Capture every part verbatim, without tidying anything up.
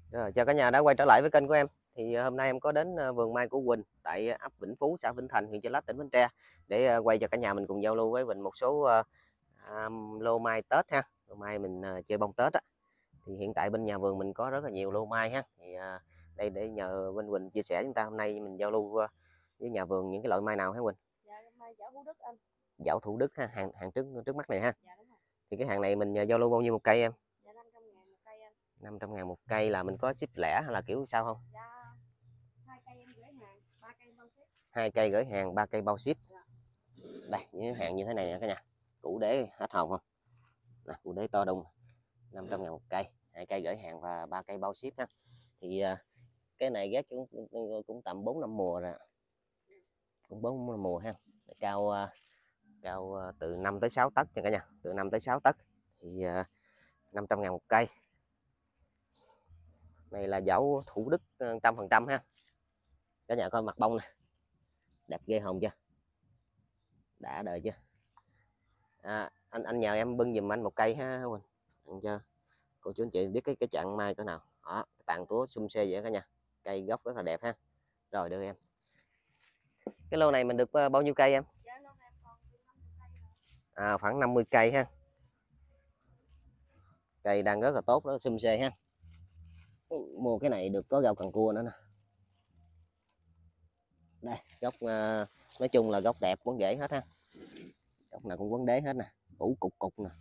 Rồi, chào cả nhà đã quay trở lại với kênh của em. Thì ờ, hôm nay em có đến ờ, vườn mai của Quỳnh tại ấp Vĩnh Phú, xã Vĩnh Thành, huyện Chợ Lách, tỉnh Bến Tre để ờ, quay cho cả nhà mình cùng giao lưu với Quỳnh một số ờ, à, lô mai Tết ha. Lô mai mình ờ, chơi bông Tết á. Thì hiện tại bên nhà vườn mình có rất là nhiều lô mai ha. Thì ờ, đây để nhờ bên Quỳnh chia sẻ chúng ta hôm nay mình giao lưu ờ, với nhà vườn những cái loại mai nào hả Quỳnh? Dạ, mai giảo Thủ Đức anh. Dảo Thủ Đức ha, hàng hàng trước trước mắt này ha. Dạ đúng rồi. Thì cái hàng này mình ờ, giao lưu bao nhiêu một cây em? Dạ năm trăm ngàn một cây anh. năm trăm ngàn một cây là mình có ship lẻ hay là kiểu sao không? Dạ hai cây em gửi hàng, ba cây bao ship. Hai cây gửi hàng, ba cây bao ship. Dạ. Đây những hàng như thế này nè cả nhà, củ đế hết hồng không nè, củ đế to đùng, năm trăm ngàn một cây, hai cây gửi hàng và ba cây bao ship ha. Thì uh, cái này ghép cũng, cũng, cũng tầm bốn năm mùa rồi, cũng bốn năm mùa ha. Cao uh, cao uh, từ năm tới sáu tấc nha cả nhà, từ năm tới sáu tấc. Thì uh, năm trăm ngàn một cây. Này là dảo Thủ Đức trăm phần trăm ha. Cả nhà coi mặt bông nè, đẹp ghê hồng chưa, đã đời chưa. À, anh anh nhờ em bưng giùm anh một cây ha Quỳnh, anh cho cô chú anh chị biết cái cái chặng mai cỡ nào đó, tàn túa xum xê vậy cả nhà, cây gốc rất là đẹp ha. Rồi đưa em cái lô này mình được bao nhiêu cây em? Dạ lô em còn năm mươi cây rồi. À, khoảng năm mươi cây ha, cây đang rất là tốt, rất là xum xê ha. Mua cái này được có rau cần cua nữa nè. Đây gốc uh, nói chung là gốc đẹp, quấn rễ hết ha, gốc nào cũng quấn đế hết nè, củ cục cục nè.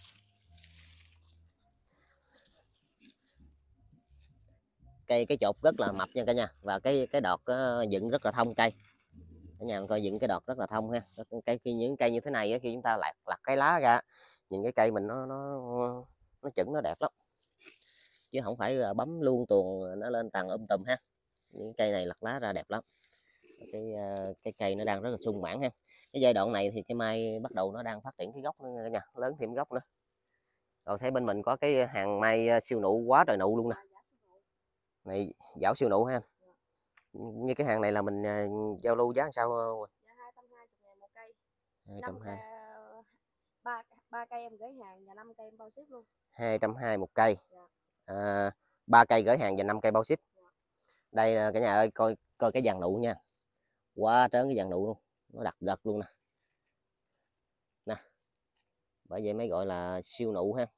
Cây cái chột rất là mập nha cả nhà, và cái cái đọt uh, dựng rất là thông cây. Cả nhà coi dựng cái đọt rất là thông ha. Cây khi những cây như thế này khi chúng ta lặt lặt cái lá ra, nhìn cái cây mình nó nó nó chững, nó đẹp lắm, chứ không phải là bấm luôn tuồng nó lên tàn um tùm ha. Những cây này lặt lá ra đẹp lắm. Cái cái cây nó đang rất là sung mãn ha. Cái giai đoạn này thì cái mai bắt đầu nó đang phát triển cái gốc nữa nha, lớn thêm gốc nữa. Rồi thấy bên mình có cái hàng mai siêu nụ quá trời nụ luôn nè. Này dảo siêu nụ ha. Như cái hàng này là mình uh, giao lưu giá làm sao? Dạ hai trăm hai mươi ngàn một cây. hai trăm hai mươi. ba ba cây em gửi hàng và năm cây em bao ship luôn. hai trăm hai mươi một cây. Dạ. À, ba cây gửi hàng và năm cây bao ship. Dạ. Đây cả nhà ơi, coi coi cái dàn nụ nha, quá trớn cái dàn nụ luôn, nó đặc gật luôn nè. Nè, bởi vậy mới gọi là siêu nụ ha.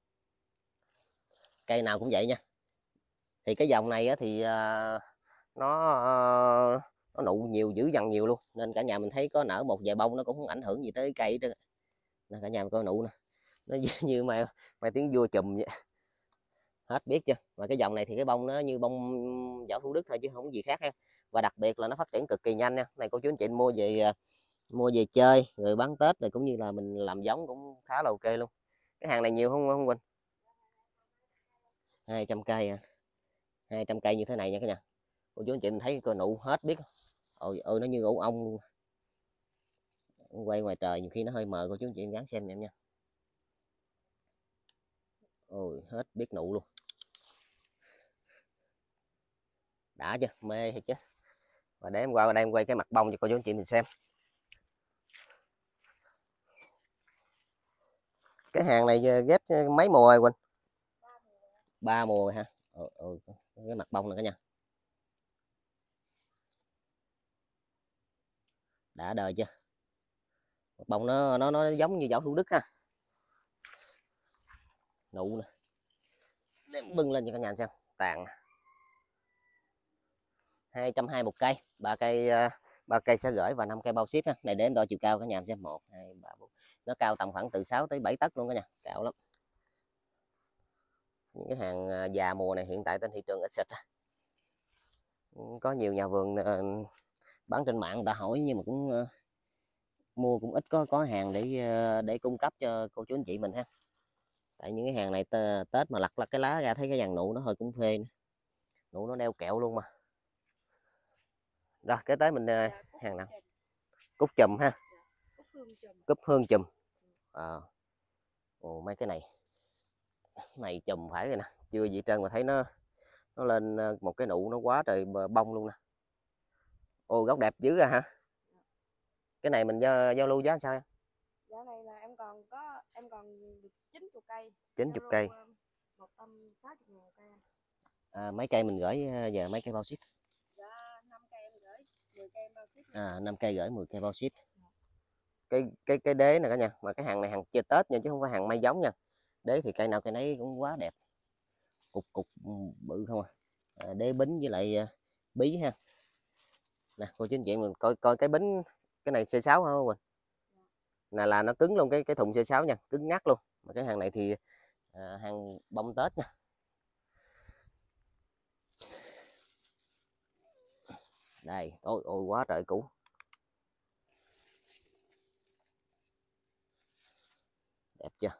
Cây nào cũng vậy nha. Thì cái dòng này á, thì uh, nó uh, nó nụ nhiều, dữ dằn nhiều luôn, nên cả nhà mình thấy có nở một vài bông nó cũng không ảnh hưởng gì tới cây hết. Nè cả nhà mình coi nụ nè, nó như mà mà tiếng vua chùm vậy, hết biết chưa. Mà cái dòng này thì cái bông nó như bông dảo Thủ Đức thôi chứ không gì khác ha. Và đặc biệt là nó phát triển cực kỳ nhanh nha. Này cô chú anh chị mua về mua về chơi rồi bán Tết, rồi cũng như là mình làm giống cũng khá là ok luôn. Cái hàng này nhiều không không Quỳnh? hai trăm cây à. hai trăm cây như thế này nha cả nhà, cô chú anh chị mình thấy coi nụ hết biết. Ôi ơi nó như ổ ong luôn. Quay ngoài trời nhiều khi nó hơi mờ, cô chú anh chị gắng xem em nha. Ôi hết biết nụ luôn, đã chưa, mê thiệt chứ. Và để em qua đây em quay cái mặt bông cho cô chú anh chị mình xem. Cái hàng này ghép mấy mùa rồi Quỳnh? Ba mùa rồi ha. Ừ, ừ. Cái mặt bông này cả nhà, đã đời chưa. Mặt bông nó nó nó giống như dảo Thủ Đức ha. Nụ nè, để bưng lên cho cả nhà xem. Tàn hai trăm hai mươi một cây, ba cây ba cây sẽ gửi và năm cây bao ship ha. Này để em đo chiều cao cả nhà xem. Một hai ba bốn, nó cao tầm khoảng từ sáu tới bảy tấc luôn cả nhà, cao lắm. Những cái hàng già mùa này hiện tại trên thị trường ít xịt, có nhiều nhà vườn uh, bán trên mạng đã hỏi, nhưng mà cũng uh, mua cũng ít có có hàng để uh, để cung cấp cho cô chú anh chị mình ha. Tại những cái hàng này Tết mà lặt lặt cái lá ra thấy cái dàn nụ nó hơi cũng phê nữa. Nụ nó đeo kẹo luôn mà. Rồi kế tới mình uh, hàng nào? Cúc chùm ha. Cúc hương chùm. Cúc hương chùm. À. Ồ, mấy cái này này chùm phải rồi nè, chưa gì trơn mà thấy nó nó lên một cái nụ nó quá trời bông luôn nè. Ồ gốc đẹp dữ à hả. Cái này mình giao, giao lưu giá sao em? Giá này là em còn có em còn được chín mươi cây. chín mươi cây. một trăm sáu mươi ngàn một cây. À, mấy cây mình gửi giờ mấy cây bao ship. Dạ năm cây em gửi, mười cây em bao ship. À, năm cây gửi mười cây bao ship. Cái cái cái đế này cả nhà, mà cái hàng này hàng chơi Tết nha chứ không phải hàng may giống nha. Đế thì cây nào cây nấy cũng quá đẹp. Cục cục bự không à. À đế bính với lại bí ha. Nè cô chú anh chị mình coi coi cái bính, cái này xê sáu hả Quỳnh? Nè là nó cứng luôn, cái cái thùng xê sáu nha, cứng ngắt luôn. Mà cái hàng này thì à, hàng bông Tết nha. Đây, ôi ôi quá trời cũ. Đẹp chưa?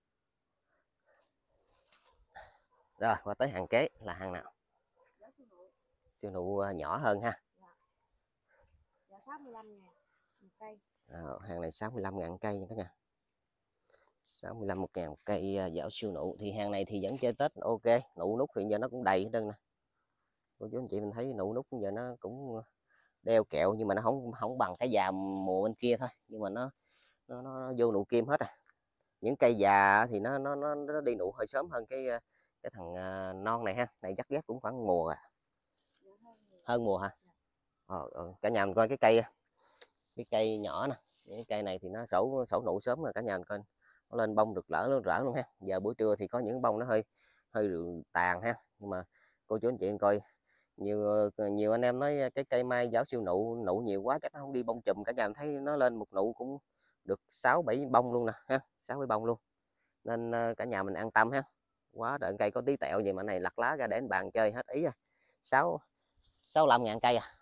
Rồi qua tới hàng kế là hàng nào? Siêu nụ nhỏ hơn ha. Dạ sáu mươi lăm ngàn một cây. À, hàng này sáu mươi lăm ngàn cây nha cả nhà. sáu mươi lăm một ngàn một cây dạo siêu nụ. Thì hàng này thì vẫn chơi Tết ok. Nụ nút hiện giờ nó cũng đầy hết trơn nè. Cô chú anh chị mình thấy nụ nút giờ nó cũng đeo kẹo, nhưng mà nó không không bằng cái già mùa bên kia thôi. Nhưng mà nó nó, nó vô nụ kim hết à. Những cây già thì nó nó nó, nó đi nụ hơi sớm hơn cái cái thằng non này ha. Này chắc ghép cũng khoảng mùa à. Hơn mùa hả? Ờ, ờ, cả nhà mình coi cái cây cái cây nhỏ nè, cái cây này thì nó sổ sổ nụ sớm rồi cả nhà mình coi, nó lên bông rực rỡ rỡ luôn ha. Giờ buổi trưa thì có những bông nó hơi hơi tàn ha, nhưng mà cô chú anh chị coi nhiều nhiều anh em nói cái cây mai giáo siêu nụ nụ nhiều quá chắc nó không đi bông chùm. Cả nhà mình thấy nó lên một nụ cũng được sáu bảy bông luôn nè ha, sáu bảy bông luôn, nên cả nhà mình an tâm ha. Quá trời cây có tí tẹo gì mà này lặt lá ra để anh bàn chơi hết ý à. sáu sáu mươi lăm ngàn cây à.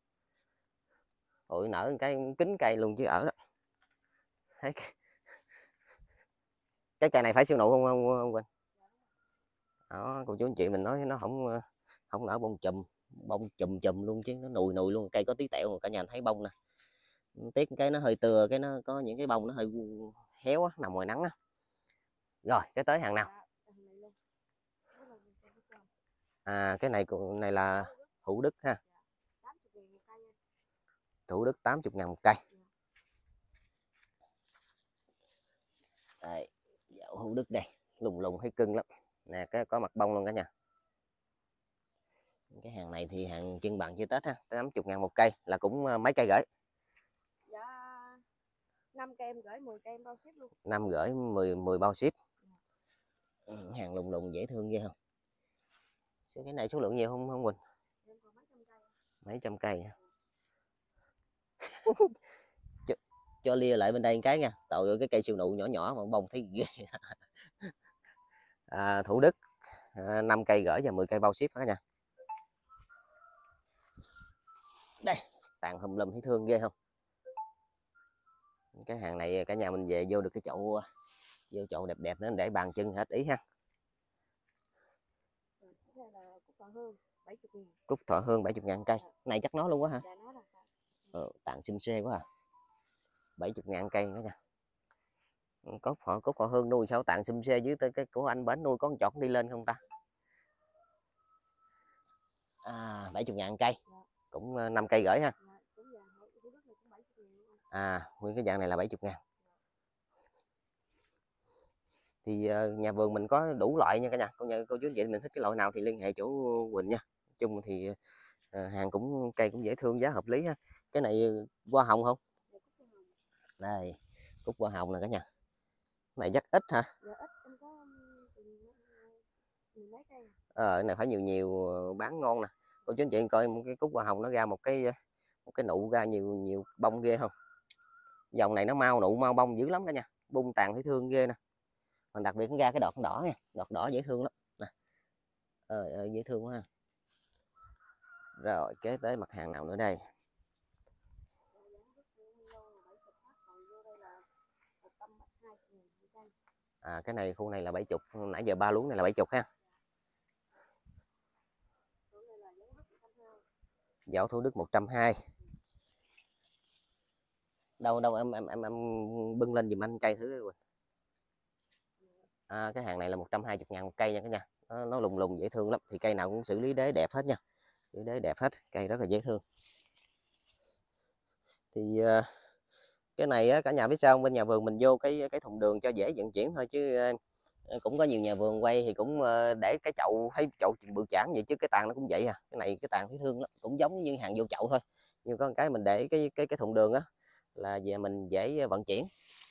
Ôi nở cái kính cây luôn chứ ở đó. Thấy cái cây này phải siêu nụ không không không Quỳnh? Đó cô chú anh chị mình nói nó không không nở bông chùm, bông chùm chùm luôn chứ nó nùi nùi luôn. Cây có tí tẹo cả nhà thấy bông nè, tiếc cái nó hơi tưa, cái nó có những cái bông nó hơi héo á, nằm ngoài nắng á. Rồi cái tới hàng nào? À cái này này là Thủ Đức ha. Thủ Đức tám mươi ngàn một cây. Đây, dạo Thủ Đức đây, lùng lùng hay cưng lắm. Nè cái có mặt bông luôn cả nhà. Cái hàng này thì hàng trưng bằng chơi Tết ha, tám mươi ngàn một cây là cũng mấy cây gửi. Dạ năm cây em gửi, mười cây em bao ship luôn. năm gửi mười mười bao ship. Ừ, hàng lùng lùng dễ thương ghê không? Cái này số lượng nhiều không không Quỳnh? Mấy trăm cây hả? cho, cho lia lại bên đây một cái nha. Tội ơi cái cây siêu nụ nhỏ nhỏ mà bông thấy ghê. À, Thủ Đức à, năm cây gửi và mười cây bao ship cả nha. Đây tàn hùm lùm thấy thương ghê không? Cái hàng này cả nhà mình về vô được cái chậu vô chậu đẹp đẹp nữa để bàn chân hết ý ha. Cúc Thọ Hương bảy mươi ngàn cây. Này chắc nó luôn quá hả? Ờ, tàn sim xê quá à. bảy mươi ngàn cây nữa nha. Có họ Cúc Thọ Hương nuôi sao tàn sim xê dưới tới cái của anh bển nuôi có một chọt đi lên không ta? À bảy mươi ngàn cây. Cũng năm cây gửi ha. À nguyên cái dạng này là bảy mươi ngàn. Thì uh, nhà vườn mình có đủ loại nha cả nhà. Cô nhà cô chú anh chị mình thích cái loại nào thì liên hệ chỗ Quỳnh nha. Nói chung thì uh, hàng cũng cây cũng dễ thương, giá hợp lý ha. Cái này hoa hồng không? Đây cúc hoa hồng nè cả nhà. Này rất ít hả? Ờ cái này phải nhiều nhiều bán ngon nè. Cô chú anh chị coi một cái cúc hoa hồng nó ra một cái một cái nụ ra nhiều nhiều bông ghê không? Dòng này nó mau nụ mau bông dữ lắm cả nhà. Bung tàn thấy thương ghê nè. Còn đặc biệt nó ra cái đọt đỏ nha, đọt đỏ dễ thương lắm nè. Ờ, ờ, dễ thương quá ha. Rồi kế tới mặt hàng nào nữa đây? À cái này khu này là bảy mươi, nãy giờ ba luống này là bảy mươi ha. Dạo Thủ Đức một trăm hai mươi. Đâu đâu em em em, em bưng lên giùm anh cây thử rồi. À, cái hàng này là một trăm hai mươi ngàn một cây nha cả nhà. Nó, nó lùng lùng dễ thương lắm. Thì cây nào cũng xử lý đế đẹp hết nha. Xử lý đế đẹp hết, cây rất là dễ thương. Thì uh, cái này á, cả nhà biết sao không? Bên nhà vườn mình vô cái cái thùng đường cho dễ vận chuyển thôi chứ Cũng có nhiều nhà vườn quay thì cũng ờ, để cái chậu, thấy chậu bự chảng vậy chứ cái tàn nó cũng vậy à. Cái này cái tàn thấy thương lắm, cũng giống như hàng vô chậu thôi, nhưng có một cái mình để cái cái cái thùng đường á là về mình dễ vận chuyển.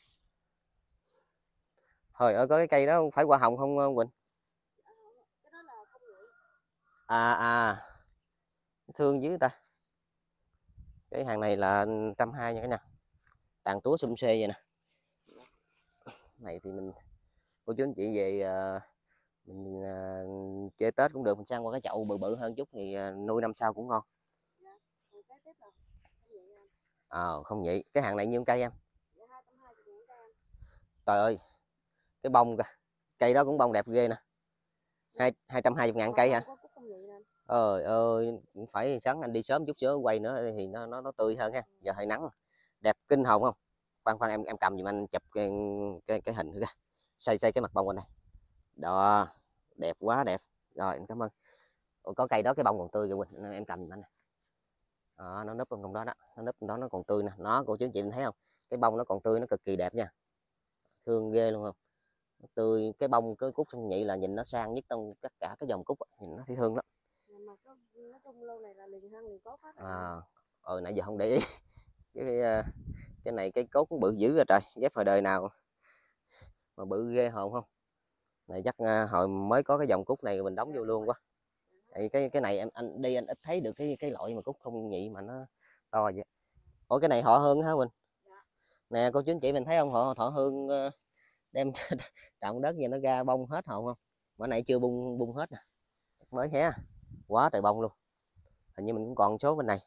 Thôi ơi, có cái cây đó phải hoa hồng không ờ, Quỳnh? Cái đó là không nhụy. À à, thương dữ ta. Cái hàng này là trăm hai nha cả nhà, tàn túa xum xê vậy nè. Này thì mình, cô chú anh chị về ờ, mình ờ, chơi Tết cũng được, mình sang qua cái chậu bự bự hơn chút thì ờ, nuôi năm sau cũng ngon. Dạ. Còn cái tiếp là không nhụy anh. Ờ không vậy, cái hàng này nhiêu cây em? Dạ hai trăm hai mươi ngàn cây anh. Trời ơi, cái bông kìa, cây đó cũng bông đẹp ghê nè. Hai hai trăm hai mươi ngàn cây hả? Có cúc không nhụy nè anh. Ơi ơi, phải sáng anh đi sớm chút xíu quay nữa thì nó nó nó tươi hơn ha. Giờ hơi nắng, đẹp kinh hồn không? Khoan khoan em em cầm giùm anh chụp cái cái, cái hình thử coi. Xây xây cái mặt bông bên này. Đó, đẹp quá đẹp. Rồi em cảm ơn. Ủa, có cây đó cái bông còn tươi kìa Quỳnh, em cầm giùm anh nè. Đó, nó núp trong đó đó, nó núp trong đó nó còn tươi nè. Nó cô chú anh chị thấy không? Cái bông nó còn tươi, nó cực kỳ đẹp nha. Thương ghê luôn không? Nó tươi, cái bông cái cúc sông nhị là nhìn nó sang nhất trong tất cả cái dòng cúc, nhìn nó thấy thương lắm. Mà có nói chung lô này là liền hơn liền tốt hết. À, ờ nãy giờ không để ý. Cái cái này cái cốt cũng bự dữ rồi trời, ghép hồi đời nào mà bự ghê hồn không. Này chắc uh, hồi mới có cái dòng cúc này mình đóng vô luôn quá. Thì cái cái này em anh đi anh ít thấy được cái cái loại mà cúc không nhị mà nó to vậy. Ủa cái này họ hương hả Quỳnh? Nè cô chú anh chị mình thấy không, họ thọ hương uh, đem trồng đất giờ nó ra bông hết hồn không? Bữa này chưa bung bung hết nè, mới hé quá trời bông luôn. Hình như mình cũng còn số bên này.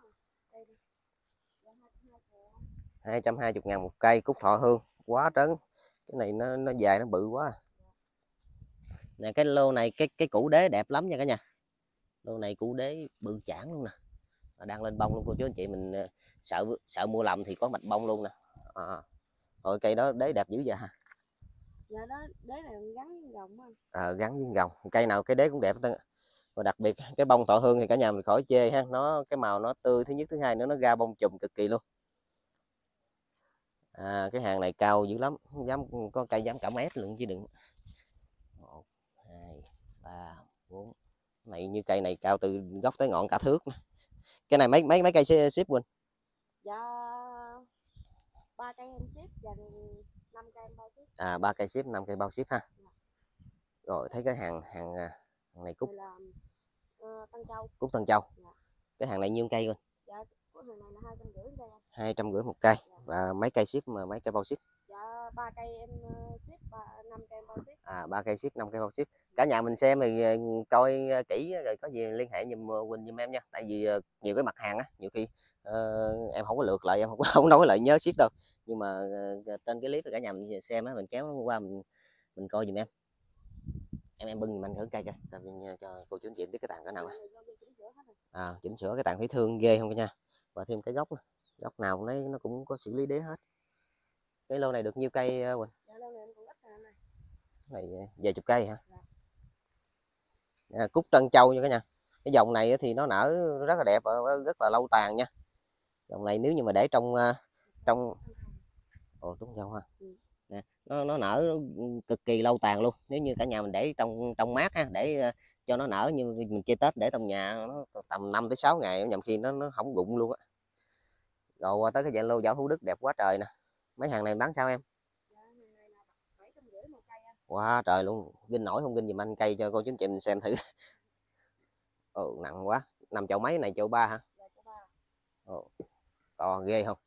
Hai trăm hai mươi ngàn một cây cúc thọ hương quá trấn. Cái này nó nó dài nó bự quá. Nè cái lô này cái cái củ đế đẹp lắm nha cả nhà. Lô này củ đế bự chảng luôn nè, đang lên bông luôn cô chú anh chị mình. Sợ sợ mua lầm thì có mạch bông luôn nè. À, rồi cây đó đế đẹp dữ vậy ha. Dạ đó, đế này gắn với gồng anh. À, gắn với gồng, cây nào cái đế cũng đẹp. Và đặc biệt cái bông thọ hương thì cả nhà mình khỏi chê ha, nó cái màu nó tươi thứ nhất, thứ hai nữa nó ra bông chùm cực kỳ luôn. À, cái hàng này cao dữ lắm, dám có cây dám cả mét luôn chứ đừng. Một hai ba bốn, này như cây này cao từ gốc tới ngọn cả thước nè. Cái này mấy mấy mấy cây ship Quỳnh? Dạ ba cây em ship và năm cây em bao ship. À ba cây ship, năm cây bao ship ha. Dạ. Rồi thấy cái hàng hàng, hàng này cúc này là, uh, Tân Châu. Cúc Tân Châu. Dạ. Cái hàng này nhiêu cây Quỳnh? Dạ của hàng này là hai trăm rưỡi cây anh. Hai trăm rưỡi một cây. Dạ. Và mấy cây ship mà mấy cây bao ship? Dạ ba cây em ship, năm cây em bao ship. À ba cây ship, năm cây bao ship. Cả nhà mình xem thì coi kỹ rồi có gì liên hệ giùm Quỳnh giùm em nha. Tại vì nhiều cái mặt hàng á, nhiều khi uh, em không có lượt lại, em không có không nói lại nhớ ship đâu. Nhưng mà uh, trên cái clip cả nhà mình xem á, mình kéo nó qua mình mình coi giùm em. Em em bưng giùm anh thử cây coi, cho cô chú anh chị biết cái tàn cỡ nào. À, chỉnh sửa cái tàn thấy thương ghê không cả nhà. Và thêm cái gốc, gốc nào nó nó cũng có xử lý đế hết. Cái lô này được nhiêu cây Quỳnh? Dạ, lô này em còn ít này. Này vài chục cây hả? Dạ. À, cúc Trân Châu nha cả nhà. Cái dòng này thì nó nở rất là đẹp, rất là lâu tàn nha. Dòng này nếu như mà để trong trong ồ Tuấn Châu ha. Ừ. Nè, nó nó nở cực kỳ lâu tàn luôn. Nếu như cả nhà mình để trong trong mát ha, để cho nó nở như mình chơi Tết để trong nhà nó tầm năm tới sáu ngày, nhằm khi nó nó không rụng luôn á. Rồi qua tới cái dạng lô Võ Hữu Đức đẹp quá trời nè. Mấy hàng này bán sao em? Quá trời luôn, ginh nổi không ginh giùm anh cây cho cô chú anh chị mình xem thử. Ồ, nặng quá, nằm chậu mấy này, chậu ba hả? Ồ, to ghê không?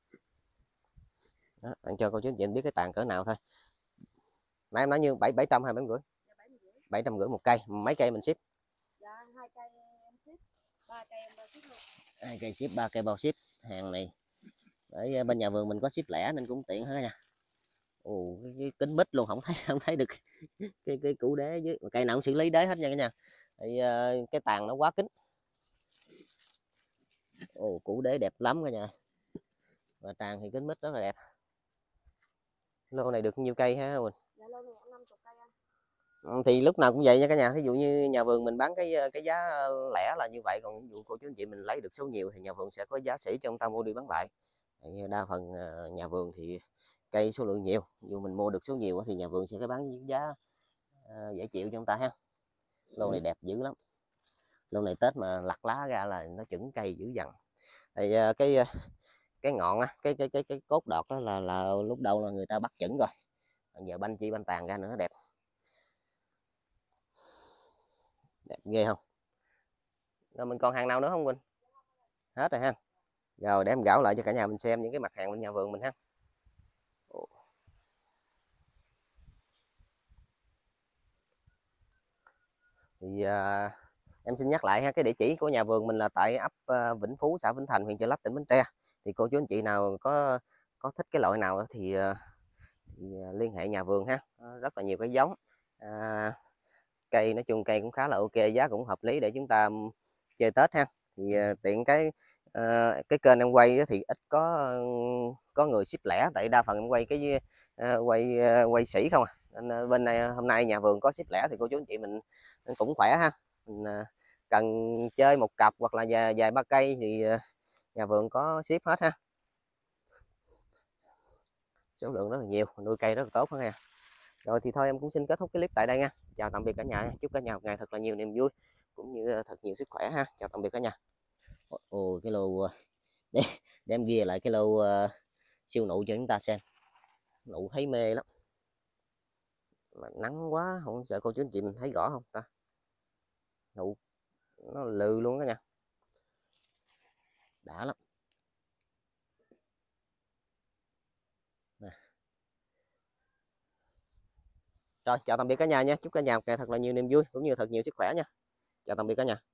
Đó, anh cho cô chú anh chị biết cái tàn cỡ nào thôi. Nãy em nói như bảy bảy trăm hay bảy rưỡi? Bảy trăm rưỡi một cây, mấy cây mình ship? Dạ hai cây em ship, ba cây em bao ship luôn. Hai cây ship, ba cây bao ship. Hàng này ở bên nhà vườn mình có ship lẻ nên cũng tiện hết nha. Ồ, cái, cái kính mít luôn, không thấy không thấy được cái cái củ đế với cây nào cũng xử lý đế hết nha cả nhà. Thì uh, cái tàn nó quá kín. Ồ, củ đế đẹp lắm cả nhà. Và tàn thì kính mít rất là đẹp. Lô này được nhiêu cây ha Quỳnh? Dạ lô này năm mươi cây anh. Ừ, thì lúc nào cũng vậy nha cả nhà. Ví dụ như nhà vườn mình bán cái cái giá lẻ là như vậy, còn ví dụ cô chú anh chị mình lấy được số nhiều thì nhà vườn sẽ có giá sỉ cho ông ta mua đi bán lại. Thì đa phần nhà vườn thì cây số lượng nhiều, dù mình mua được số nhiều thì nhà vườn sẽ có bán với giá uh, dễ chịu cho chúng ta ha. Lô này đẹp dữ lắm, lô này Tết mà lặt lá ra là nó chững cây dữ dằn. Thì uh, cái uh, cái ngọn á, cái cái cái cái cốt đọt đó là là lúc đầu là người ta bắt chững rồi, giờ banh chi banh tàn ra nữa đẹp, đẹp ghê không. Rồi mình còn hàng nào nữa không Quỳnh? Hết rồi ha. Rồi để em gõ lại cho cả nhà mình xem những cái mặt hàng bên nhà vườn mình ha. Thì à, em xin nhắc lại ha, cái địa chỉ của nhà vườn mình là tại ấp à, Vĩnh Phú, xã Vĩnh Thành, huyện Chợ Lách, tỉnh Bến Tre. Thì cô chú anh chị nào có có thích cái loại nào thì, à, thì liên hệ nhà vườn ha, rất là nhiều cái giống. À, cây nói chung cây cũng khá là ok, giá cũng hợp lý để chúng ta chơi Tết ha. Thì uh, tiện cái uh, cái kênh em quay thì ít có có người ship lẻ, tại đa phần em quay cái uh, quay uh, quay sỉ không à, nên uh, bên này hôm nay nhà vườn có ship lẻ thì cô chú anh chị mình cũng khỏe ha. Mình uh, cần chơi một cặp hoặc là vài, vài ba cây thì uh, nhà vườn có ship hết ha, số lượng rất là nhiều, nuôi cây rất là tốt ha. Rồi thì thôi em cũng xin kết thúc cái clip tại đây nha. Chào tạm biệt cả nhà, chúc cả nhà một ngày thật là nhiều niềm vui cũng như thật nhiều sức khỏe ha. Chào tạm biệt cả nhà. Ồ, cái lô để, để em ghi lại cái lô uh, siêu nụ cho chúng ta xem. Nụ thấy mê lắm, mà nắng quá không sợ cô chú anh chị mình thấy rõ không ta, nụ nó lừ luôn đó nha, đã lắm. Nè. Rồi chào tạm biệt cả nhà nha, chúc cả nhà một ngày thật là nhiều niềm vui cũng như thật nhiều sức khỏe nha. Chào tạm biệt cả nhà.